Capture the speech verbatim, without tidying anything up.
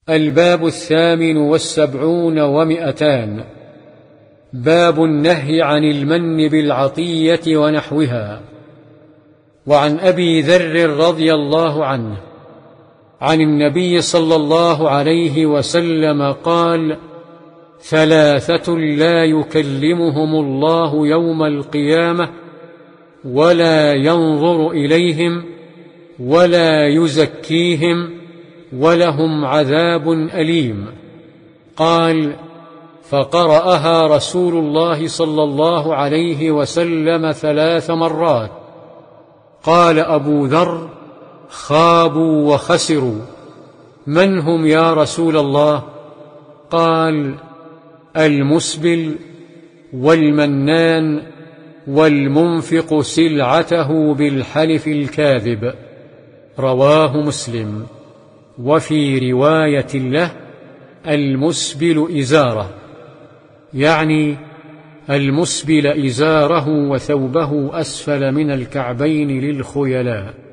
الباب الثامن والسبعون ومئتان. باب النهي عن المن بالعطية ونحوها. وعن أبي ذر رضي الله عنه عن النبي صلى الله عليه وسلم قال: ثلاثة لا يكلمهم الله يوم القيامة ولا ينظر إليهم ولا يزكيهم ولهم عذاب أليم. قال: فقرأها رسول الله صلى الله عليه وسلم ثلاث مرات. قال أبو ذر: خابوا وخسروا. من هم يا رسول الله؟ قال: المسبل والمنان والمنفق سلعته بالحلف الكاذب. رواه مسلم. وفي رواية له: المسبل إزاره، يعني المسبل إزاره وثوبه أسفل من الكعبين للخيلاء.